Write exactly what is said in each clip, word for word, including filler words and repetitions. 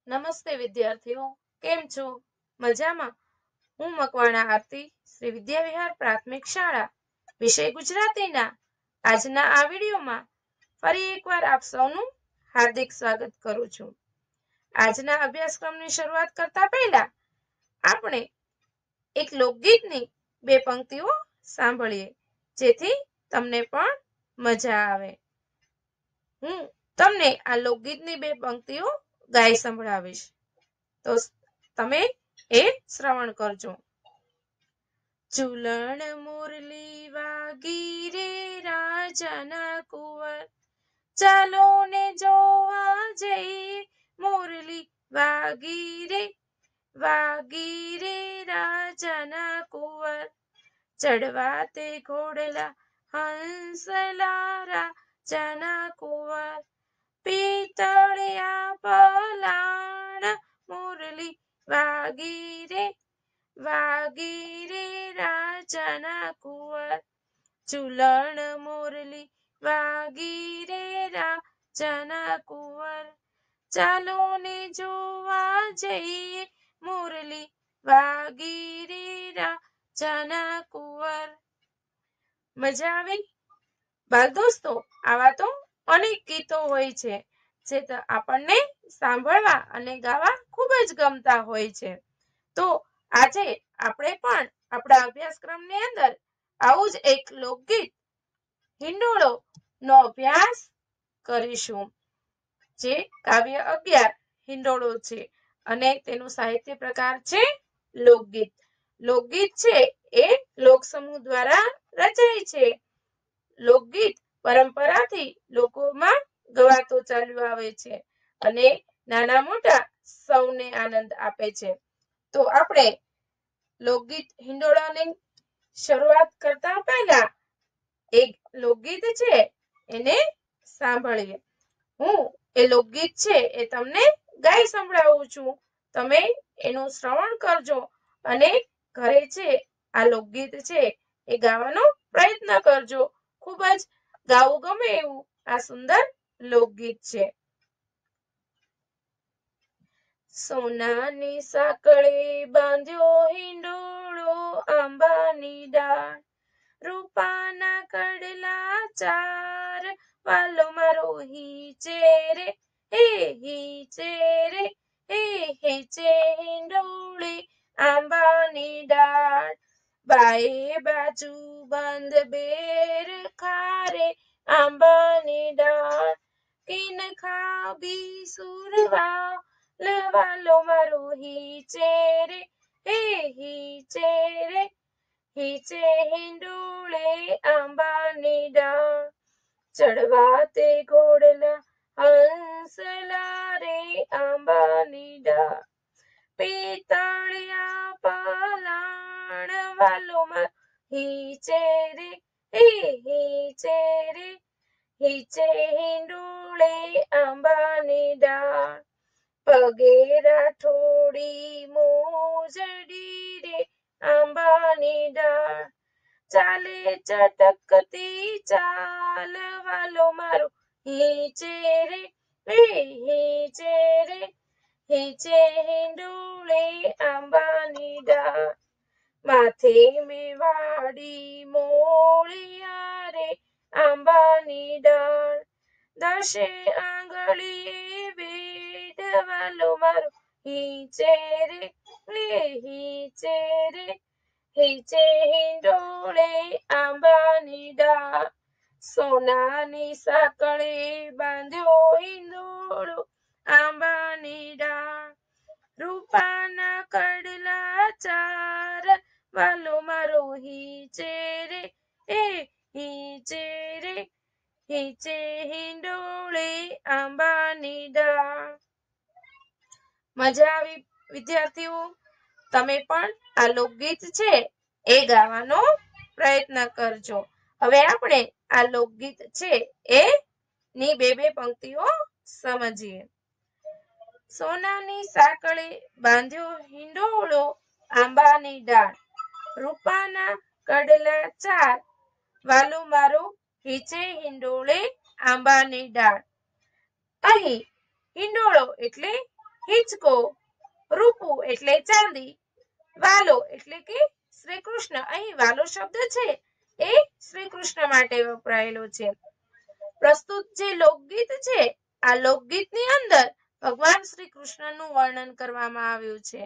નમસ્તે વિદ્યાર્થીઓ, કેમ છો? મજામાં? હું મકવાણા આરતી શ્રી વિદ્યાવિહાર પ્રાથમિક શાળા વિષય ગુજરાતીના આજના આ વિડીયોમાં ફરી એકવાર આપ સૌનું હાર્દિક સ્વાગત કરું છું. આજના અભ્યાસક્રમની શરૂઆત કરતા પહેલા આપણે એક લોકગીતની બે પંક્તિઓ સાંભળીએ, જેથી તમને પણ મજા આવે. હું તમને આ લોકગીતની બે પંક્તિઓ ગાઈ સંભળાવીશ, તો તમે એ શ્રવણ કરજો. ઝૂલણ મુરલી વાગી રે રાજાના કુંવર, ચાલો ને જોવા જઈએ મુરલી વાગી રે વાગી રે રાજાના કુંવર, ચડવા તે ઘોડલા હંસલા રાજાના કુંવર, પિતળિયા પલાણ મુરલી વાગી રે વાગી રે રાજાના કુંવર, ઝૂલણ મુરલી વાગી રે રાજાના કુંવર, ચાલો ને જોવા જઈએ મુરલી વાગી રે રાજાના કુંવર. મજા આવી? બાળ દોસ્તો, આવા તો અનેક ગીતો હોય છે જે આપણને સાંભળવા અને ગાવા ખૂબ જ ગમતા હોય છે. તો આજે આપણે પણ આપણા અભ્યાસક્રમની અંદર આવું જ એક લોકગીત હિંડોળો નો અભ્યાસ કરીશું, જે કાવ્ય અગિયાર હિંડોળો છે અને તેનું સાહિત્ય પ્રકાર છે લોકગીત. લોકગીત છે એ લોક સમૂહ દ્વારા રચાય છે. લોકગીત પરંપરાથી લોકોમાં ગવાતો ચાલ્યો આવે છે અને નાના મોટા સૌને આનંદ આપે છે. તો આપણે લોકગીત હિંડોળાની શરૂઆત કરતા પહેલા એક લોકગીત છે એને સાંભળીએ. હું એ લોકગીત છે એ તમને ગાઈ સંભળાવું છું. તમે એનું શ્રવણ કરજો અને ઘરે છે આ લોકગીત છે એ ગાવાનો પ્રયત્ન કરજો. ખૂબ જ ગાવું ગમે એવું આ સુંદર લોકગીત છે. સોનાની સાંકળે બાંધ્યો હિંડોળો આંબાની ડાળ, રૂપાના કડલા ચાર વાલો મારો હીચે રે હે હીચે રે હે હીચે હિંડોળે આંબાની ડાળ, બાએ બાજુ બંધ બેર ખારે આંબાની ડાળ, કિન ખાબી સુરવા લવાલો મારો હીચે રે હે હીચે રે હીચે હિંડોળે આંબાની ડાળ, ચડવા તે ઘોડલા હંસલા રે આંબાની ડાળ, પિતળિયા પલાણ વાલો મારો હીચે રે હે હીચે રે હીચે હિંડોળે આંબાની ડાળ, પગે રાઠોડી મોજડી રે આંબાની ડાળ, ચાલે ચટકતી ચાલ વાલો મારો હીચે રે હે હીચે રે હીચે હિંડોળે આંબાની ડાળ, માથે મેવાડી મોળિયા રે આંબાની ડાળ, દશે આંગળીએ વેઢ વાલો મારો હીચે રે હે હીચે રે હીચે હિંડોળે આંબાની ડાળ, સોનાની સાંકળે બાંધ્યો હિંડોળો આંબાની ડાળ, રૂપાના કડલા ચાર વાલો મારો હીચે રે હે હીચે રે હીચે હિંડોળે આંબાની ડાળ. મજા આવી વિદ્યાર્થીઓ? તમે પણ આ લોકગીત છે એ ગાવાનો પ્રયત્ન કરજો. હવે આપણે આ લોકગીત છે એ ની બે બે પંક્તિઓ સમજીએ. સોનાની સાંકળે બાંધ્યો હિંડોળો આંબાની ડાળ, રૂપાના કડલા ચાર વાલો મારો હીચે હિંડોળે આંબાની ડાળ. અહીં હિંડોળો એટલે હિંચકો, રૂપું એટલે ચાંદી, વાલો એટલે કે શ્રી કૃષ્ણ. અહીં વાલો શબ્દ છે એ શ્રી કૃષ્ણ માટે વપરાયેલો છે. પ્રસ્તુત જે લોકગીત છે આ લોકગીતની અંદર ભગવાન શ્રી કૃષ્ણનું વર્ણન કરવામાં આવ્યું છે.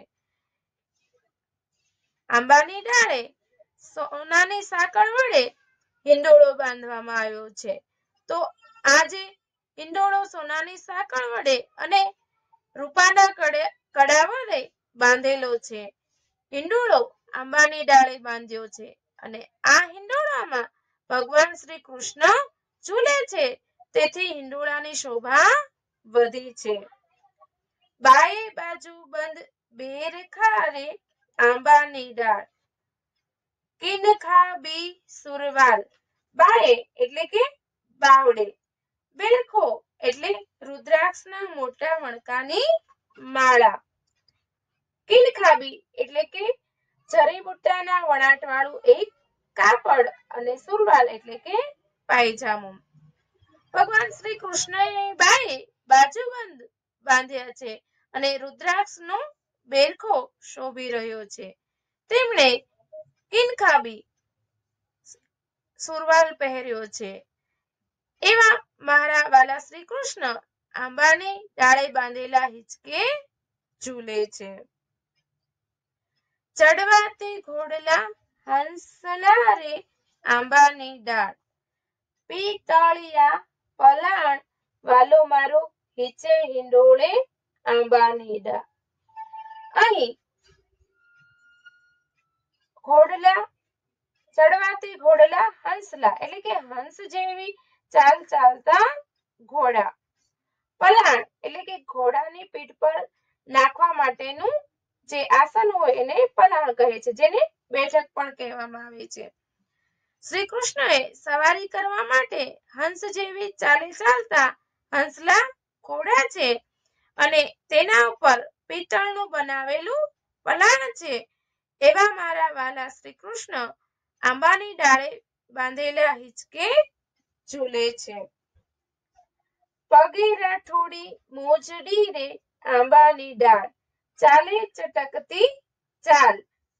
આંબાની ડાળે સોનાની સાંકળ વડે હિંડોળો બાંધવામાં આવ્યો છે. તો આ જે હિંડોળો સોનાની સાંકળ વડે અને રૂપાના કડા વડે બાંધેલો છે. હિંડોળો આંબાની ડાળે બાંધ્યો છે અને આ હિંડોળામાં ભગવાન શ્રી કૃષ્ણ ઝૂલે છે. તેથી હિંડોળાની શોભા વધી છે. બાએ બાજુ બંધ બેર ખારે આંબાની ડાળ, કિનખાબી સુરવાલ. બાએ એટલે કે બાવડે, બેરખો એટલે રુદ્રાક્ષના મોટા મણકાની માળા, કિનખાબી એટલે કે જરીબુટ્ટાના વણાટ વાળું એક કાપડ અને સુરવાલ એટલે કે પાયજામો. ભગવાન શ્રી કૃષ્ણએ બાએ બાજુબંધ બાંધ્યા છે અને રુદ્રાક્ષનો બેરખો શોભી રહ્યો છે. તેમણે કિનખાબી સુરવાલ પહેર્યો છે. એવા મારા વાલા શ્રી કૃષ્ણ આંબાની ડાળે બાંધેલા હિંચકે ઝૂલે છે. ચડવાતે ઘોડલા હંસલા રે આંબાની ડાળ, પિતળિયા પલાણ વાલો મારો હિંચે હિંડોળે આંબાની ડાળ. અહીં ઘોડલા ચડવાતે ઘોડલા હંસલા એટલે કે હંસ જેવી ચાલ ચાલતા ઘોડા, પલાણ એટલે કે ઘોડાની પીઠ પર નાખવા માટેનું જે આસન હોય એને પલાણ કહે છે, જેને બેઠક પણ કહેવામાં આવે છે. શ્રી કૃષ્ણએ સવારી કરવા માટે હંસ જેવી ચાલે ચાલતા હંસલા ઘોડા છે અને તેના ઉપર પિત્તળનું બનાવેલું પલાણ છે. એવા મારા વાલા શ્રી કૃષ્ણ આંબાની ડાળે બાંધેલા હિંચકે ઝૂલે છે. પગે રાઠોડી મોજડી રે આંબાની ડાળ, ચાલે ચટકતી ચાલ.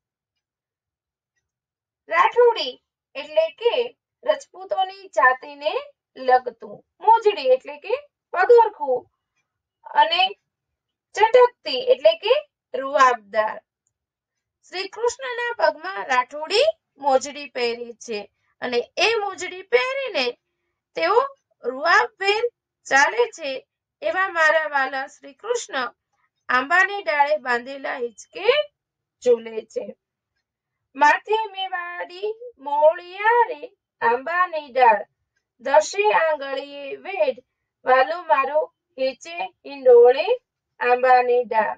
રાઠોડી એટલે કે રજપૂતોની જાતિને લગતું, મોજડી એટલે કે પગરખું અને ચટકતી એટલે કે રૂઆબદાર. શ્રી કૃષ્ણના પગમાં રાઠોડી મોજડી પહેરી છે અને એ મોજડી પહેરીને તેઓ રૂઆબભેર ચાલે છે. એવા મારા વાલા શ્રી કૃષ્ણ આંબાની ડાળે બાંધેલા હિંચકે ઝૂલે છે. માથે મેવાડી મોળિયા રે આંબાની ડાળ, દસે આંગળીએ વેઢ વાલો મારો હિંચે હિંડોળે આંબાની ડાળ.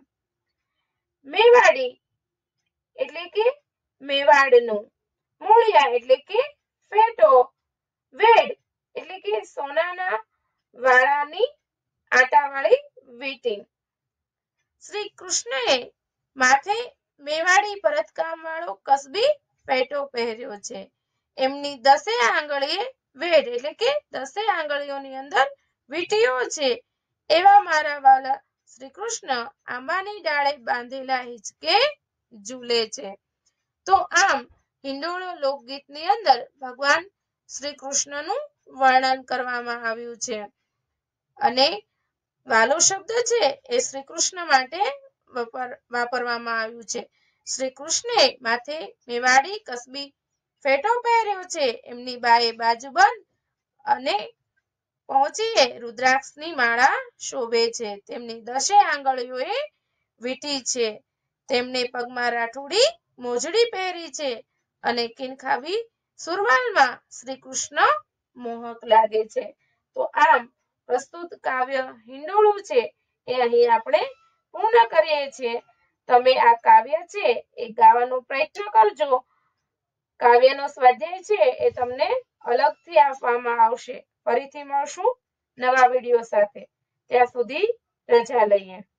મેવાડી એટલે કે મેવાડનું, મૂળિયા એટલે કે ફેટો, વેડ એટલે કે સોનાના વાળાની આટાવાળી વીંટી. શ્રી કૃષ્ણએ માથે મેવાડી ભરતકામ વાળો કસબી ફેટો પહેર્યો છે. એમની દસે આંગળીએ વેડ એટલે કે દસે આંગળીઓની અંદર વીંટીઓ છે. એવા મારા વાલા શ્રી કૃષ્ણ આંબાની ડાળે બાંધેલા હિંચકે ઝૂલે છે. તો આમ હિંડોળો લોકગીતની અંદર ભગવાન શ્રી કૃષ્ણનું વર્ણન કરવામાં આવ્યું છે અને વાલો શબ્દ છે એ શ્રી કૃષ્ણ માટે વાપરવામાં આવ્યું છે. શ્રી કૃષ્ણે માથે મેવાડી કસબી ફેટો પહેર્યો છે. એમની બાએ બાજુબંધ અને પહોંચીએ રુદ્રાક્ષની માળા શોભે છે. તેમની દસે આંગળીઓએ વીંટી છે. તેમને પગમાં રાઠોડી મોજડી પહેરી છે અને કિનખાબી સુરવાલમાં શ્રી કૃષ્ણ મોહક લાગે છે. તો આમ પ્રસ્તુત કાવ્ય હિંડોળું છે એ અહીં આપણે પૂર્ણ કરીએ છીએ. તમે આ કાવ્ય છે એ ગાવાનો પ્રયત્ન કરજો. કાવ્યનો સ્વાધ્યાય છે એ તમને અલગથી આપવામાં આવશે. ફરીથી મળશું નવા વિડીયો સાથે. ત્યાં સુધી રજા લઈએ.